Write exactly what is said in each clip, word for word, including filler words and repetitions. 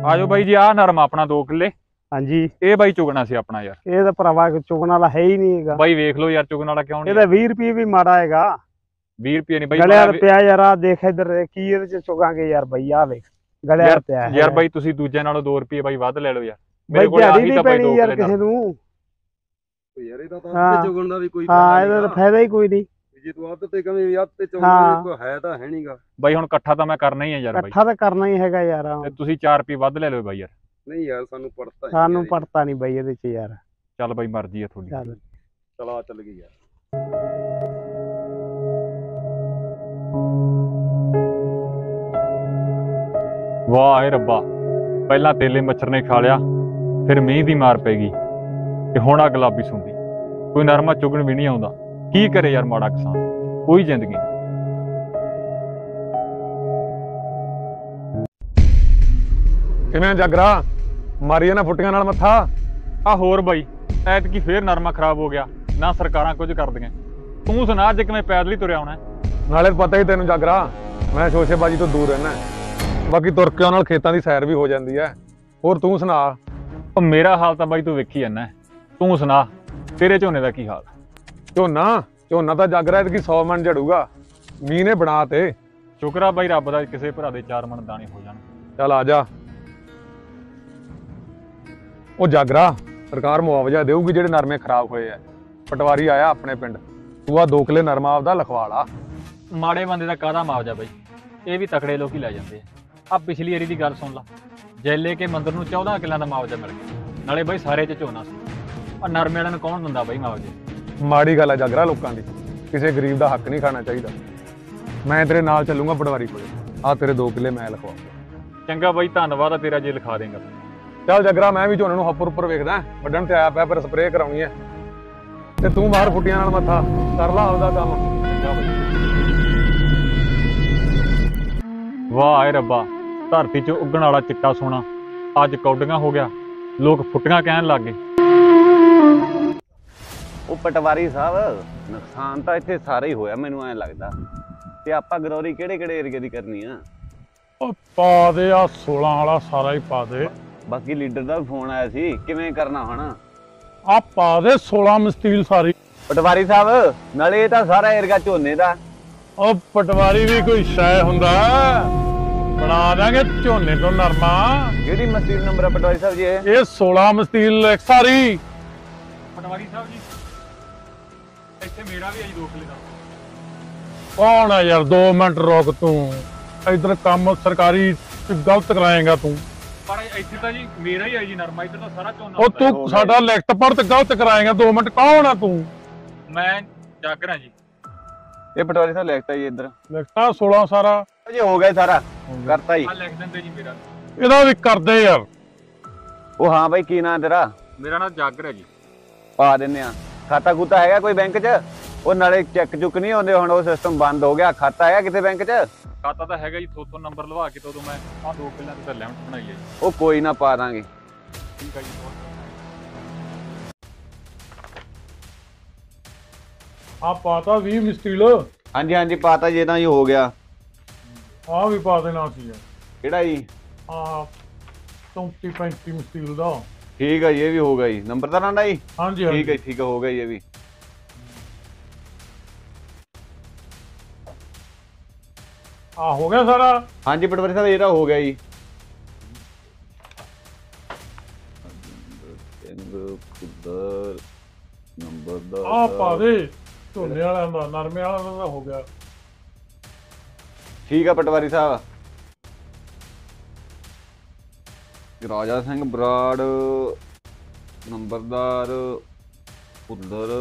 आजो बाई जी, आ नरम अपना दो किले। हाँ जी, ये बाई चुगना सी अपना यार। ये तो भरावा चुगन वाला है ही नहीं है। बाई वेख लो यार, चुगन वाला क्यों नहीं? ये बीस रुपये भी माड़ा है। बीस रुपये नहीं बाई, गलिया पिया यार, आ देख इधर की ये चुगांगे यार भाई, आ देख गलिया पिया है यार। बाई तुसी दूजे नालों दो रुपये बाई वध ले लो यार। मेरे को दिहाड़ी नहीं पैनी यार किसी नूं यार, ਇਹਦਾ ਤਾਂ ਅੱਧ ਤੇ ਚੁਗਣ ਦਾ ਵੀ ਕੋਈ ਹਾਂ, ਇਹਦਾ ਤਾਂ ਫਾਇਦਾ ਹੀ ਕੋਈ ਨਹੀਂ। ਜੇ ਤੂੰ ਅੱਧ ਤੇ ਕਵੇਂ ਅੱਧ ਤੇ ਚੁਗਣ ਕੋਈ ਹੈ ਤਾਂ ਹੈ ਨਹੀਂਗਾ ਬਾਈ। ਹੁਣ ਇਕੱਠਾ ਤਾਂ ਮੈਂ ਕਰਨਾ ਹੀ ਹੈ ਯਾਰ ਬਾਈ, ਇਕੱਠਾ ਤਾਂ ਕਰਨਾ ਹੀ ਹੈਗਾ ਯਾਰ। ਤੇ ਤੁਸੀਂ ਚਾਰ ਰੁਪਏ ਵੱਧ ਲੈ ਲਓ ਬਾਈ ਯਾਰ। ਨਹੀਂ ਯਾਰ, ਸਾਨੂੰ ਪੜਤਾ ਸਾਨੂੰ ਪੜਤਾ ਨਹੀਂ ਬਾਈ ਇਹਦੇ ਚ ਯਾਰ। ਚੱਲ ਬਾਈ, ਮਰਜ਼ੀ ਆ ਤੁਹਾਡੀ। ਚੱਲ ਚਲਾ ਚੱਲ ਗਈ ਯਾਰ। ਵਾਹ ਏ ਰੱਬਾ, ਪਹਿਲਾਂ ਤੇਲੇ ਮੱਛਰ ਨੇ ਖਾ ਲਿਆ, ਫਿਰ ਮੀਂਹ ਦੀ ਮਾਰ ਪੈ ਗਈ, ਤੇ ਹੁਣ ਆ ਗੁਲਾਬੀ ਸੁੰਡੀ। ਕੋਈ ਨਰਮਾ ਚੁਗਣ ਵੀ ਨਹੀਂ ਆਉਂਦਾ। ਕੀ ਕਰੇ ਯਾਰ ਮਾੜਾ ਕਿਸਾਨ, ਕੋਈ ਜ਼ਿੰਦਗੀ ਨਹੀਂ। ਕਿਵੇਂ ਜਾਗਰਾ ਮਾਰੀਏ ਨਾ ਫੁੱਟੀਆਂ ਨਾਲ ਮੱਥਾ। ਆ ਹੋਰ ਬਾਈ, ਐਤਕੀ ਫੇਰ ਨਰਮਾ ਖਰਾਬ ਹੋ ਗਿਆ ਨਾ, ਸਰਕਾਰਾਂ ਕੁਝ ਕਰਦੀਆਂ। ਤੂੰ ਸੁਣਾ ਅੱਜ ਕਿਵੇਂ ਪੈਦਲ ਹੀ ਤੁਰਿਆ ਆਉਣਾ? ਨਾਲੇ ਪਤਾ ਹੀ ਤੈਨੂੰ ਜਾਗਰਾ, ਮੈਂ ਸ਼ੋਸ਼ੇਬਾਜੀ ਤੋਂ ਦੂਰ ਰਹਿਣਾ। ਬਾਕੀ ਤੁਰ ਕੇ ਨਾਲ ਖੇਤਾਂ ਦੀ ਸੈਰ ਵੀ ਹੋ ਜਾਂਦੀ ਹੈ। ਹੋਰ ਤੂੰ ਸੁਣਾ। ਉਹ ਮੇਰਾ ਹਾਲ ਤਾਂ ਬਾਈ ਤੂੰ ਵੇਖੀ ਜਾਂਦਾ। ਤੂੰ ਸੁਣਾ, ਤੇਰੇ ਝੋਨੇ ਦਾ ਕੀ ਹਾਲ? ਝੋਨਾ ਝੋਨਾ ਤਾਂ ਜਾਗਰਾ ਐਤਕੀ ਸੌ ਮਣ ਝੜੂਗਾ, ਮੀਂਹ ਨੇ ਬਣਾ ਤੇ। ਸ਼ੁਕਰ ਆ ਬਾਈ ਰੱਬ ਦਾ, ਕਿਸੇ ਭਰਾ ਦੇ ਚਾਰ ਮਣ ਦਾਣੇ ਹੋ ਜਾਣ। ਚੱਲ ਆ ਜਾ। ਉਹ ਜਾਗਰਾ, ਸਰਕਾਰ ਮੁਆਵਜ਼ਾ ਦੇਊਗੀ ਜਿਹੜੇ ਨਰਮੇ ਖਰਾਬ ਹੋਏ ਆ। ਪਟਵਾਰੀ ਆਇਆ ਆਪਣੇ ਪਿੰਡ, ਤੂੰ ਆ ਦੋ ਕਿਲੇ ਨਰਮਾ ਆਪਦਾ ਲਿਖਵਾ ਲਾ। ਮਾੜੇ ਬੰਦੇ ਦਾ ਕਾਹਦਾ ਮੁਆਵਜ਼ਾ ਬਾਈ, ਇਹ ਵੀ ਤਕੜੇ ਲੋਕ ਹੀ ਲੈ ਜਾਂਦੇ ਆ। ਆ ਪਿਛਲੀ ਵਾਰੀ ਦੀ ਗੱਲ ਸੁਣ ਲਾ, ਜੈਲੇ ਕੇ ਮੰਦਰ ਨੂੰ ਚੌਦਾਂ ਕਿੱਲਿਆਂ ਦਾ ਮੁਆਵਜ਼ਾ ਮਿਲ ਗਿਆ, ਨਾਲੇ ਬਾਈ ਸਾਰੇ ਚ ਝੋਨਾ ਸੀ। ਆ ਨਰਮੇ ਵਾਲਿਆਂ ਨੂੰ ਕੌਣ ਦਿੰਦਾ ਬਾਈ ਮੁਆਵਜ਼ੇ? ਮਾੜੀ ਗੱਲ ਆ ਜਾਗਰਾ, ਲੋਕਾਂ ਦੀ ਕਿਸੇ ਗਰੀਬ ਦਾ ਹੱਕ ਨਹੀਂ ਖਾਣਾ ਚਾਹੀਦਾ। ਮੈਂ ਤੇਰੇ ਨਾਲ ਚੱਲੂਗਾ ਪਟਵਾਰੀ ਕੋਲੇ, ਆ ਤੇਰੇ ਦੋ ਕਿੱਲੇ ਮੈਂ ਲਿਖਵਾਉਂਗਾ। ਚੰਗਾ ਬਾਈ, ਧੰਨਵਾਦ ਆ ਤੇਰਾ ਜੇ ਲਿਖਾ ਦੇਂਗਾ। ਚੱਲ ਜਗਰਾ, ਮੈਂ ਵੀ ਝੋਨੇ ਨੂੰ ਹੱਪਰ ਉੱਪਰ ਵੇਖਦਾ, ਵੱਢਣ ਤੇ ਆਇਆ ਪਿਆ, ਪਰ ਸਪਰੇਅ ਕਰਾਉਣੀ ਹੈ। ਤੇ ਤੂੰ ਬਾਹਰ ਫੁੱਟੀਆਂ ਨਾਲ ਮੱਥਾ ਕਰ ਲਾ ਆਪਦਾ ਕੰਮ। ਵਾਹ ਏ ਰੱਬਾ, ਧਰਤੀ 'ਚ ਉੱਗਣ ਵਾਲਾ ਚਿੱਟਾ ਸੋਨਾ ਅੱਜ ਕੌਡੀਆਂ ਹੋ ਗਿਆ, ਲੋਕ ਫੁੱਟੀਆਂ ਕਹਿਣ ਲੱਗ ਗਏ। ਉਹ ਪਟਵਾਰੀ ਸਾਹਿਬ, ਨੁਕਸਾਨ ਤਾਂ ਇੱਥੇ ਸਾਰਾ ਹੀ ਹੋਇਆ ਮੈਨੂੰ ਐਂ ਲੱਗਦਾ। ਤੇ ਆਪਾਂ ਗਰੋਰੀ ਕਿਹੜੇ ਕਿਹੜੇ ਏਰੀਏ ਦੀ ਕਰਨੀ ਆ? ਉਹ ਪਾ ਦੇ ਆ ਸੋਲਾਂ ਵਾਲਾ ਸਾਰਾ ਹੀ ਪਾ ਦੇ। ਬਾਕੀ ਲੀਡਰ ਦਾ ਵੀ ਫੋਨ ਆਇਆ ਸੀ, ਕਿਵੇਂ ਕਰਨਾ ਹੁਣ? ਆ ਪਾ ਦੇ ਸੋਲਾਂ ਮਸਤੀਲ ਸਾਰੀ। ਪਟਵਾਰੀ ਸਾਹਿਬ, ਨਾਲੇ ਇਹ ਤਾਂ ਸਾਰਾ ਏਰੀਆ ਝੋਨੇ ਦਾ। ਉਹ ਪਟਵਾਰੀ ਵੀ ਕੋਈ ਸ਼ੈ ਹੁੰਦਾ, ਬਣਾ ਦਾਂਗੇ ਝੋਨੇ ਤੋਂ ਨਰਮਾ। ਕਿਹੜੀ ਮਸਤੀਲ ਨੰਬਰ ਆ ਪਟਵਾਰੀ ਸਾਹਿਬ ਜੀ? ਇਹ ਇਹ ਸੋਲਾਂ ਮਸਤੀਲ ਸਾਰੀ। ਪਟਵਾਰੀ ਸਾਹਿਬ ਜੀ, ਇੱਥੇ ਮੇਰਾ ਵੀ ਆਈ ਦੋ ਕਿੱਲੇ ਦਾ। ਕੌਣ ਆ ਯਾਰ? ਦੋ ਮਿੰਟ ਰੁਕ ਤੂੰ, ਇਧਰ ਕੰਮ ਸਰਕਾਰੀ ਗਲਤ ਕਰਾਏਗਾ ਤੂੰ। ਪਰ ਇੱਥੇ ਤਾਂ ਜੀ ਮੇਰਾ ਹੀ ਆਈ ਜੀ ਨਰਮਾ, ਇੱਧਰ ਤਾਂ ਸਾਰਾ ਝੋਨਾ। ਉਹ ਤੂੰ ਸਾਡਾ ਲਿਖਤ ਪੜ੍ਹ ਤੇ ਗਲਤ ਕਰਾਏਗਾ। ਦੋ ਮਿੰਟ, ਕੌਣ ਆ ਤੂੰ? ਮੈਂ ਜਾਗਰਾਂ ਜੀ। ਇਹ ਪਟਵਾਰੀ ਸਾਹਿਬ ਲਿਖਤਾ ਜੀ ਇੱਧਰ। ਲਿਖਤਾ ਸੋਲਾਂ ਸਾਰਾ ਜੀ ਹੋ ਗਿਆ ਸਾਰਾ, ਕਰਤਾ ਜੀ। ਆ ਲਿਖ ਦਿੰਦੇ ਜੀ ਮੇਰਾ। ਇਹਦਾ ਵੀ ਕਰਦੇ ਯਾਰ। ਉਹ ਹਾਂ ਬਾਈ, ਕੀ ਨਾਂ ਤੇਰਾ? ਮੇਰਾ ਨਾਮ ਜਾਗਰ ਹੈ ਜੀ। ਪਾ ਦਿੰਨੇ ਆ। ਖਾਤਾ ਖੂਤਾ ਹੈਗਾ ਕੋਈ ਬੈਂਕ 'ਚ? ਉਹ ਨਾਲੇ ਚੈੱਕ ਚੁੱਕ ਨਹੀਂ ਆਉਂਦੇ ਹੁਣ, ਉਹ ਸਿਸਟਮ ਬੰਦ ਹੋ ਗਿਆ। ਖਾਤਾ ਹੈਗਾ ਕਿਤੇ ਬੈਂਕ 'ਚ? ਖਾਤਾ ਤਾਂ ਹੈਗਾ ਜੀ, ਥੋਤੋਂ ਨੰਬਰ ਲਵਾ ਕੇ ਤੋਂ ਮੈਂ ਆ ਦੋ ਕਿੱਲਿਆਂ ਦੀ ਤਾਂ ਲਿਮਟ ਬਣਾਈ ਹੈ ਜੀ। ਉਹ ਕੋਈ ਨਾ, ਪਾ ਦਾਂਗੇ। ਠੀਕ ਹੈ ਜੀ। ਆ ਪਾਤਾ ਵੀਹ ਮਸਤੀਲ। ਹਾਂਜੀ ਹਾਂਜੀ, ਪਾਤਾ ਜੀ, ਤਾਂ ਜੀ ਹੋ ਗਿਆ। ਆ ਵੀ ਪਾ ਦੇਣਾ ਸੀ ਕਿਹੜਾ ਜੀ? ਆ ਚੌਂਤੀ ਪੈਂਤੀ ਮਸਤੀਲ ਦਾ। ਠੀਕ ਹੈ ਜੀ, ਇਹ ਵੀ ਹੋ ਗਿਆ ਜੀ। ਨੰਬਰ ਤਾਂ ਨਾ ਜੀ? ਹਾਂਜੀ ਠੀਕ ਹੈ ਠੀਕ ਹੈ, ਹੋ ਗਿਆ ਜੀ ਇਹ ਵੀ। ਆ ਹੋ ਗਿਆ ਸਾਰਾ? ਹਾਂਜੀ ਪਟਵਾਰੀ ਸਾਹਿਬ, ਇਹ ਤਾਂ ਹੋ ਗਿਆ ਜੀ। ਨੰਬਰ ਦਾ ਆ ਪਾ ਦੇ, ਝੋਨੇ ਵਾਲਿਆਂ ਦਾ, ਨਰਮੇ ਵਾਲਿਆਂ ਦਾ ਹੋ ਗਿਆ। ਠੀਕ ਆ ਪਟਵਾਰੀ ਸਾਹਿਬ। ਰਾਜਾ ਸਿੰਘ ਬਰਾੜ, ਨੰਬਰਦਾਰ ਉਧਰ।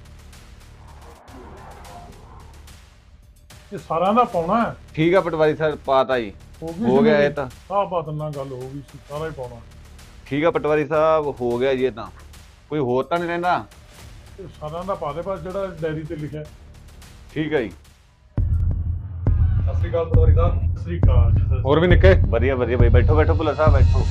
ਇਹ ਸਾਰਿਆਂ ਦਾ ਪਾਉਣਾ ਹੈ? ਠੀਕ ਆ ਪਟਵਾਰੀ ਸਾਹਿਬ, ਪਾਤਾ ਜੀ। ਹੋ ਗਿਆ ਇਹ ਤਾਂ। ਆਹ ਬਾਤ ਨਾਲ ਗੱਲ ਹੋ ਗਈ ਸੀ, ਸਾਰਾ ਹੀ ਪਾਉਣਾ। ਠੀਕ ਆ ਪਟਵਾਰੀ ਸਾਹਿਬ, ਹੋ ਗਿਆ ਜੀ ਇਹ ਤਾਂ। ਕੋਈ ਹੋਰ ਤਾਂ ਨਹੀਂ ਰਹਿੰਦਾ? ਸਾਰਿਆਂ ਦਾ ਪਾ ਦੇ ਬਸ, ਜਿਹੜਾ ਡਾਇਰੀ ਤੇ ਲਿਖਿਆ। ਠੀਕ ਹੈ ਜੀ। ਸਤਿ ਸ੍ਰੀ ਅਕਾਲ ਪਟਵਾਰੀ ਸਾਹਿਬ। ਸਤਿ ਸ੍ਰੀ ਅਕਾਲ। ਹੋਰ ਵੀ ਨਿੱਕੇ? ਵਧੀਆ ਵਧੀਆ ਬਾਈ, ਬੈਠੋ ਬੈਠੋ ਭੁੱਲਰ ਸਾਹਿਬ, ਬੈਠੋ।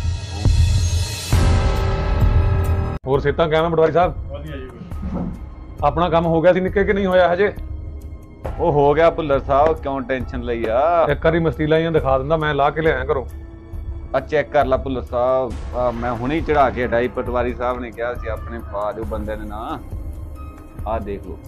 ਹੋਰ ਸਿਹਤਾਂ ਕਿਵੇਂ ਪਟਵਾਰੀ ਸਾਹਿਬ? ਵਧੀਆ ਜੀ। ਆਪਣਾ ਕੰਮ ਹੋ ਗਿਆ ਸੀ ਨਿੱਕੇ ਕਿ ਨਹੀਂ ਹੋਇਆ ਹਜੇ? ਉਹ ਹੋ ਗਿਆ ਭੁੱਲਰ ਸਾਹਿਬ, ਕਿਉਂ ਟੈਨਸ਼ਨ ਲਈ ਆ? ਇੱਕ ਵਾਰੀ ਮਸਤੀਲਾਂ ਹੀ ਦਿਖਾ ਦਿੰਦਾ, ਮੈਂ ਲਾ ਕੇ ਲਿਆਇਆ ਘਰੋਂ। ਆ ਚੈੱਕ ਕਰ ਲਾ ਭੁੱਲਰ ਸਾਹਿਬ, ਆਹ ਮੈਂ ਹੁਣੇ ਹੀ ਚੜਾ ਕੇ ਹਟਾਈ। ਪਟਵਾਰੀ ਸਾਹਿਬ ਨੇ ਕਿਹਾ ਸੀ ਆਪਣੇ ਪਾ ਦਿਓ ਬੰਦੇ ਨੇ ਨਾ। ਆ ਦੇਖ ਲਓ।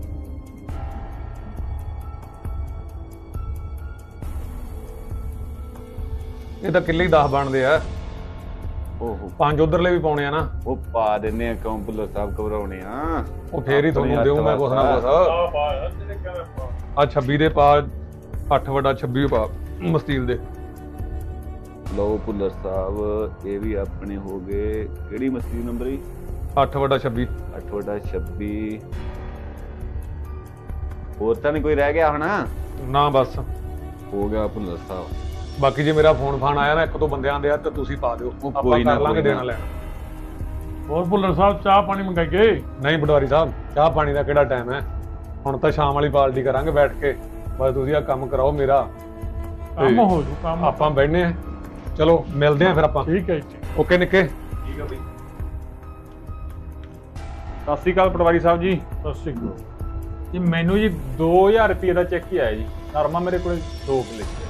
ਇਹ ਤਾਂ ਕਿੱਲੇ ਹੀ ਦਸ ਬਣਦੇ ਆ, ਓਹੋ ਪੰਜ ਉਧਰਲੇ ਵੀ ਪਾਉਣੇ ਆ ਨਾ। ਉਹ ਪਾ ਦਿੰਨੇ ਆ, ਕਿਉਂ ਭੁੱਲਰ ਸਾਹਿਬ ਘਬਰਾਉਣੇ ਆ। ਉਹ ਫੇਰ ਹੀ ਤੁਹਾਨੂੰ ਦੇਉ ਮੈਂ ਕੁਛ ਨਾ ਕੁਛ। ਆ ਛੱਬੀ ਦੇ ਪਾ, ਅੱਠ ਵਟਾ ਛੱਬੀ ਪਾ ਮਸਤੀਲ ਦੇ। ਲਓ ਭੁੱਲਰ ਸਾਹਿਬ, ਇਹ ਵੀ ਆਪਣੇ ਹੋ ਗਏ। ਕਿਹੜੀ ਮਸਤੀ ਨੰਬਰ ਹੀ? ਅੱਠ ਵਟਾ ਛੱਬੀ। ਅੱਠ ਵਟਾ ਛੱਬੀ। ਹੋਰ ਤਾਂ ਨਹੀਂ ਕੋਈ ਰਹਿ ਗਿਆ ਹੁਣ? ਨਾ ਬਸ ਹੋ ਗਿਆ ਭੁੱਲਰ ਸਾਹਿਬ। ਬਾਕੀ ਜੇ ਮੇਰਾ ਫੋਨ ਫਾਨ ਆਇਆ ਨਾ ਇੱਕ ਦੋ ਬੰਦਿਆਂ ਦੇ ਆ ਤਾਂ ਤੁਸੀਂ ਪਾ ਦਿਓ, ਉਹ ਆਪਾਂ ਕੋਈ ਨਾ, ਕਰ ਲਾਂਗੇ ਕੋਈ ਨਾ। ਦੇਣਾ ਲੈਣਾ। ਹੋਰ ਭੁੱਲਰ ਸਾਹਿਬ ਚਾਹ ਪਾਣੀ ਮੰਗਾਈਏ? ਨਹੀਂ ਪਟਵਾਰੀ ਸਾਹਿਬ, ਚਾਹ ਪਾਣੀ ਦਾ ਕਿਹੜਾ ਟਾਈਮ ਹੈ, ਹੁਣ ਤਾਂ ਸ਼ਾਮ ਵਾਲੀ ਪਾਰਟੀ ਕਰਾਂਗੇ ਬੈਠ ਕੇ। ਬਸ ਤੁਸੀਂ ਆ ਕੰਮ ਕਰਾਓ ਮੇਰਾ, ਕੰਮ ਹੋ ਜੂ ਕੰਮ। ਆਪਾਂ ਬੈਠਨੇ ਆ। ਚਲੋ ਮਿਲਦੇ ਆ ਫਿਰ ਆਪਾਂ। ਠੀਕ ਹੈ ਜੀ। ਓਕੇ ਨਿੱਕੇ। ਠੀਕ ਆ ਬਈ। ਸਤਿ ਸ਼੍ਰੀ ਅਕਾਲ ਪਟਵਾਰੀ ਸਾਹਿਬ ਜੀ। ਸਤਿ ਸ਼੍ਰੀ ਅਕਾਲ ਜੀ ਮੈਨੂੰ ਜੀ ਦੋ ਹਜ਼ਾਰ ਰੁਪਏ ਦਾ ਚੈੱਕ ਹੀ ਆਇਆ ਜੀ। ਨਰਮਾ ਮੇਰੇ ਕੋਲ ਦੋ ਕਿੱਲੇ ਸੀ।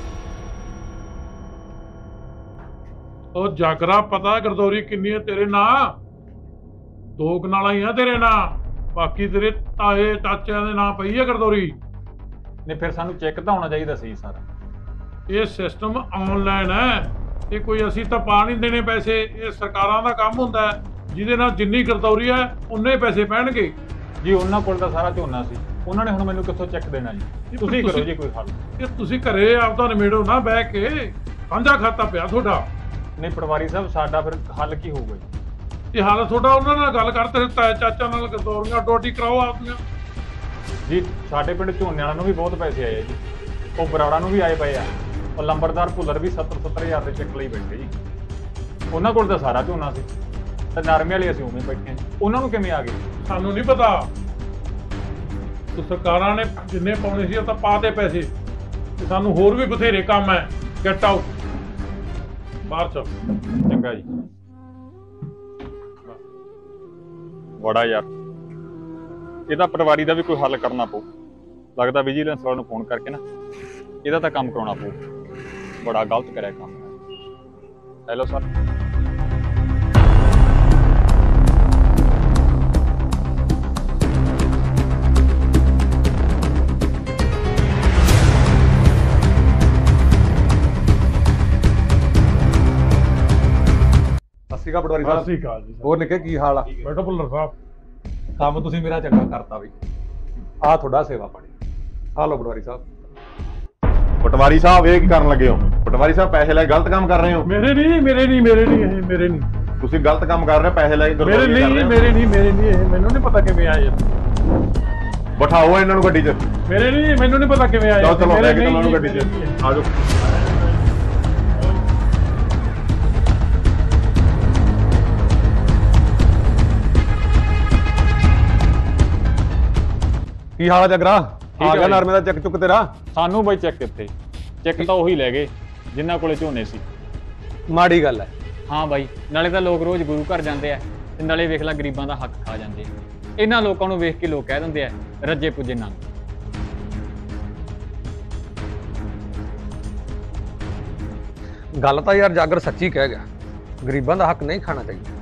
ਉਹ ਜਾਗਰਾ ਪਤਾ ਗਰਦੌਰੀ ਕਿੰਨੀ ਹੈ ਤੇਰੇ ਨਾਂ? ਦੋ ਕਨਾਲਾਂ ਹੀ ਆ ਤੇਰੇ ਨਾਂ, ਬਾਕੀ ਤੇਰੇ ਤਾਏ ਚਾਚਿਆਂ ਦੇ ਨਾਂ ਪਈ ਹੈ ਗਰਦੌਰੀ। ਨਹੀਂ ਫਿਰ ਸਾਨੂੰ ਚੈੱਕ ਤਾਂ ਹੋਣਾ ਚਾਹੀਦਾ ਸੀ ਸਾਰਾ। ਇਹ ਸਿਸਟਮ ਆਨਲਾਈਨ ਹੈ, ਇਹ ਕੋਈ ਅਸੀਂ ਤਾਂ ਪਾ ਨਹੀਂ ਦੇਣੇ ਪੈਸੇ। ਇਹ ਸਰਕਾਰਾਂ ਦਾ ਕੰਮ ਹੁੰਦਾ ਹੈ, ਜਿਹਦੇ ਨਾਲ ਜਿੰਨੀ ਗਰਦੌਰੀ ਹੈ ਉਨੇ ਪੈਸੇ ਪੈਣਗੇ ਜੀ। ਉਹਨਾਂ ਕੋਲ ਤਾਂ ਸਾਰਾ ਝੋਨਾ ਸੀ, ਉਹਨਾਂ ਨੇ ਹੁਣ ਮੈਨੂੰ ਕਿੱਥੋਂ ਚੈੱਕ ਦੇਣਾ ਜੀ? ਤੁਸੀਂ ਕਰੋ ਜੀ ਕੋਈ ਹੱਲ। ਇਹ ਤੁਸੀਂ ਘਰੇ ਆਪਦਾ ਨਿਮੇੜੋ ਨਾ ਬਹਿ ਕੇ, ਸਾਂਝਾ ਖਾਤਾ ਪਿਆ ਤੁਹਾਡਾ। ਨਹੀਂ ਪਟਵਾਰੀ ਸਾਹਿਬ, ਸਾਡਾ ਫਿਰ ਹੱਲ ਕੀ ਹੋਊਗਾ ਜੀ? ਇਹ ਹਾਲ ਤੁਹਾਡਾ ਉਹਨਾਂ ਨਾਲ ਗੱਲ ਕਰ, ਤੇਰੇ ਤਾਏ ਚਾਚਾ ਨਾਲ ਗਰਦੌਰੀਆਂ ਡੋਟੀ ਕਰਾਓ ਆਪਦੀਆਂ। ਜੀ ਸਾਡੇ ਪਿੰਡ ਝੋਨੇ ਵਾਲਿਆਂ ਨੂੰ ਵੀ ਬਹੁਤ ਪੈਸੇ ਆਏ ਆ ਜੀ। ਉਹ ਬਰਾੜਾ ਨੂੰ ਵੀ ਆਏ ਪਏ ਆ। ਉਹ ਲੰਬੜਦਾਰ ਭੁੱਲਰ ਵੀ ਸੱਤਰ ਸੱਤਰ ਹਜ਼ਾਰ ਦੇ ਚੈੱਕ ਲਈ ਬੈਠੇ ਜੀ। ਉਹਨਾਂ ਕੋਲ ਤਾਂ ਸਾਰਾ ਝੋਨਾ ਸੀ ਤੇ ਨਰਮੇ ਵਾਲੇ ਅਸੀਂ ਉਵੇਂ ਬੈਠੇ ਆ ਜੀ। ਉਹਨਾਂ ਨੂੰ ਕਿਵੇਂ ਆ ਗਏ? ਸਾਨੂੰ ਨਹੀਂ ਪਤਾ। ਤੇ ਸਰਕਾਰਾਂ ਨੇ ਜਿੰਨੇ ਪਾਉਣੇ ਸੀ ਉਹ ਤਾਂ ਪਾਤੇ ਪੈਸੇ, ਤੇ ਸਾਨੂੰ ਹੋਰ ਵੀ ਬਥੇਰੇ ਕੰਮ ਹੈ। ਗੈਟ ਆਊਟ, ਬਾਹਰ ਚੱਲ। ਚੰਗਾ ਜੀ। ਬੜਾ ਯਾਰ, ਇਹਦਾ ਪਟਵਾਰੀ ਦਾ ਵੀ ਕੋਈ ਹੱਲ ਕਰਨਾ ਪਊ। ਲੱਗਦਾ ਵਿਜੀਲੈਂਸ ਵਾਲਿਆਂ ਨੂੰ ਫੋਨ ਕਰਕੇ ਨਾ ਇਹਦਾ ਤਾਂ ਕੰਮ ਕਰਾਉਣਾ ਪਊ। ਬੜਾ ਗਲਤ ਕਰਿਆ ਕੰਮ। Hello sir. ਸਤਿ ਸ਼੍ਰੀ ਅਕਾਲ ਪਟਵਾਰੀ ਸਤਿ ਸਾਹਿਬ। ਸ਼੍ਰੀ ਅਕਾਲ ਜੀ। ਹੋਰ ਨਿੱਕੇ ਕੀ ਹਾਲ ਆ? ਬੈਠੋ ਭੁੱਲਰ ਸਾਹਿਬ। ਕੰਮ ਤੁਸੀਂ ਮੇਰਾ ਚੰਗਾ ਕਰਤਾ ਬਈ। ਆਹ ਤੁਹਾਡਾ ਸੇਵਾ ਪਾਣੀ। ਆ ਲਓ ਪਟਵਾਰੀ ਸਾਹਿਬ। ਪਟਵਾਰੀ ਸਾਹਿਬ ਇਹ ਕੀ ਕਰਨ ਲੱਗੇ ਹੋ? ਪਟਵਾਰੀ ਸਾਹਿਬ ਪੈਸੇ ਲੈ ਕੇ ਗਲਤ ਕੰਮ ਕਰ ਰਹੇ ਹੋ। ਮੇਰੇ ਨਹੀਂ ਮੇਰੇ ਨਹੀਂ ਮੇਰੇ ਨਹੀਂ ਇਹ ਮੇਰੇ ਨਹੀਂ ਤੁਸੀਂ ਗਲਤ ਕੰਮ ਕਰ ਰਹੇ ਹੋ, ਪੈਸੇ ਲੈ ਕੇ ਮੇਰੇ ਗਰਦੌਰੀ ਕਰ ਰਹੇ ਨਹੀਂ ਹੋ। ਮੇਰੇ ਨਹੀਂ ਮੇਰੇ ਨਹੀਂ ਇਹ ਮੈਨੂੰ ਨਹੀਂ ਪਤਾ ਕਿਵੇਂ ਆਏ। ਬਿਠਾਓ ਇਹਨਾਂ ਨੂੰ ਗੱਡੀ 'ਚ। ਮੇਰੇ ਨਹੀਂ ਮੈਨੂੰ ਨਹੀਂ ਪਤਾ ਕਿਵੇਂ ਆਏ। ਚਲੋ ਚਲੋ ਮੇਰੇ ਲੈ ਕੇ ਨਹੀਂ, ਚੱਲੋ ਇਹਨੂੰ ਗੱਡੀ ਮੇਰੇ 'ਚ। ਨਹੀਂ। ਆ ਜਾਓ। ਕੀ ਹਾਲ ਆ ਜਗਰਾ? ਠੀਕ ਆ ਆ ਗਿਆ ਜੀ। ਨਰਮੇ ਦਾ ਚੱਕ ਚੁੱਕ ਤੇਰਾ? ਸਾਨੂੰ ਬਈ ਚੈੱਕ ਕਿੱਥੇ? ਚੈੱਕ ਤਾਂ ਉਹੀ ਲੈ ਗਏ ਜਿਨ੍ਹਾਂ ਕੋਲੇ ਝੋਨੇ ਸੀ। ਮਾੜੀ ਗੱਲ ਹੈ। ਹਾਂ ਬਾਈ, ਨਾਲੇ ਤਾਂ ਲੋਕ ਰੋਜ਼ ਗੁਰੂ ਘਰ ਜਾਂਦੇ ਆ ਤੇ ਨਾਲੇ ਵੇਖ ਲੈ ਗਰੀਬਾਂ ਦਾ ਹੱਕ ਖਾ ਜਾਂਦੇ ਆ। ਇਹਨਾਂ ਲੋਕਾਂ ਨੂੰ ਵੇਖ ਕੇ ਲੋਕ ਕਹਿ ਦਿੰਦੇ ਆ ਰੱਜੇ ਪੁੱਜੇ ਨੰਗ। ਗੱਲ ਤਾਂ ਯਾਰ ਜਾਗਰ ਸੱਚੀ ਕਹਿ ਗਿਆ, ਗਰੀਬਾਂ ਦਾ ਹੱਕ ਨਹੀਂ ਖਾਣਾ ਚਾਹੀਦਾ।